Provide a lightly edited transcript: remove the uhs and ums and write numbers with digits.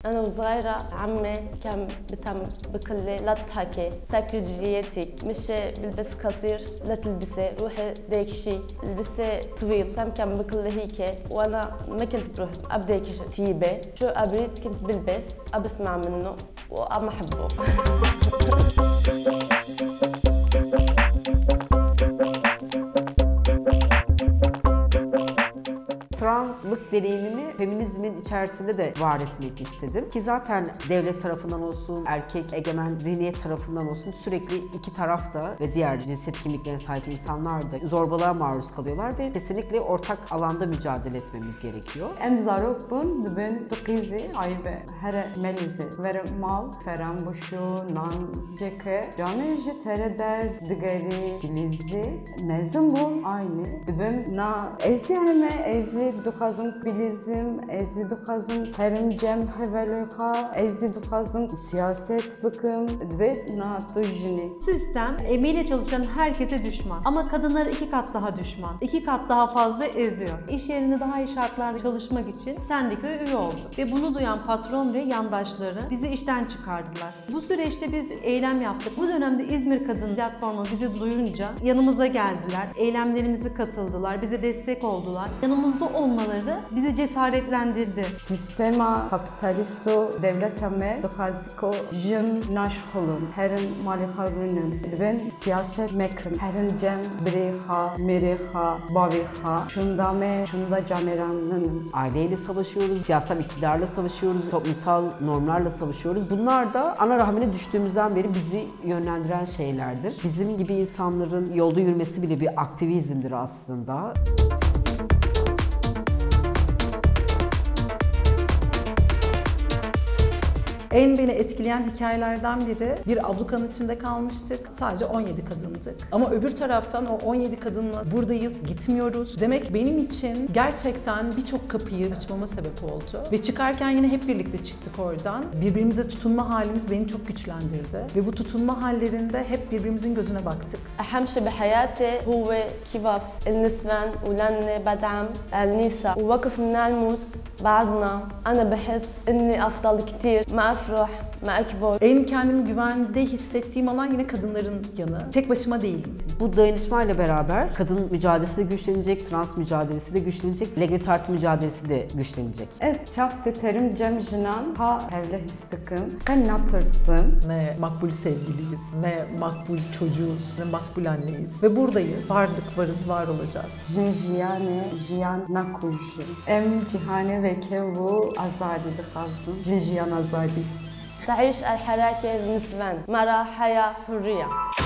أنا وصغيرة عمي كان بتم بقلي لا تضحكي سكري جريتك مش بلبس قصير لا تلبسي روحي ديك شي البسي طويل تم كان بقلي هيك وأنا ما كنت بروح أبديك تيبة شو أبريد كنت بلبس أبسمع منه وأما أحبه. Translık deneyimimi feminizmin içerisinde de var etmek istedim. Ki zaten devlet tarafından olsun, erkek egemen zihniyet tarafından olsun sürekli iki taraf da ve diğer cinsiyet kimliklerine sahip insanlar da zorbalığa maruz kalıyorlar ve kesinlikle ortak alanda mücadele etmemiz gerekiyor. Em zarok bun dibin tuqizi aybe here melizi ver mal feram buşu nan ceke canı ji tere der digeri bilizi mezun bun aynı dibin na ezi heme ezi duxazım bilizim ezi duxazım terim cem heveluha ezi duxazım siyaset bıkım dibin na tujini. Sistem emeğiyle çalışan herkese düşman ama kadınlara 2 kat daha düşman. 2 kat daha fazla eziyor. İş yerinde daha iyi şartlarda çalışmak için sendikaya üye olduk ve bunu duyan patron ve yandaşları bizi işten çıkardılar. Bu süreçte biz eylem yaptık. Bu dönemde İzmir Kadın Platformu bizi duyunca yanımıza geldiler. Eylemlerimize katıldılar, bize destek oldular. Yanımızda olmaları bizi cesaretlendirdi. Sistema kapitalisto devletame duxaziko jin naşholun herin malikarunin dibin siyaset mekrim herin cem bireha mereha baviha şundame şunda cameranın. Aileyle savaşıyoruz, siyasal iktidarla savaşıyoruz, toplumsal normlarla savaşıyoruz. Bunlar da ana rahmine düştüğümüzden beri bizi yönlendiren şeylerdir. Bizim gibi insanların yolda yürümesi bile bir aktivizmdir aslında. En beni etkileyen hikayelerden biri bir ablukanın içinde kalmıştık. Sadece 17 kadındık. Ama öbür taraftan o 17 kadınla buradayız, gitmiyoruz. Demek benim için gerçekten birçok kapıyı açmama sebep oldu. Ve çıkarken yine hep birlikte çıktık oradan. Birbirimize tutunma halimiz beni çok güçlendirdi. Ve bu tutunma hallerinde hep birbirimizin gözüne baktık. أهم شيء بحياتي هو كيف النسوان ولن بدعم النساء ووقف نلمس بعضنا أنا بحس إني أفضل كتير ما أفرح ما أكبر. En kendimi güvende hissettiğim alan yine kadınların yanı. Tek başıma değilim. Bu dayanışmayla beraber kadın mücadelesi de güçlenecek, trans mücadelesi de güçlenecek, LGBT artı mücadelesi de güçlenecek. Ez çaftı terim cem jinan ha evle histıkın en natırsın. Ne makbul sevgiliyiz, ne makbul çocuğuz, ne makbul anneyiz. Ve buradayız. Vardık, varız, var olacağız. Jinjiyane jiyan nakujin. Em cihane ve kevu azadi dıkazın. Jinjiyan azadi. تعيش الحركة النسوان مرة حياة حرية.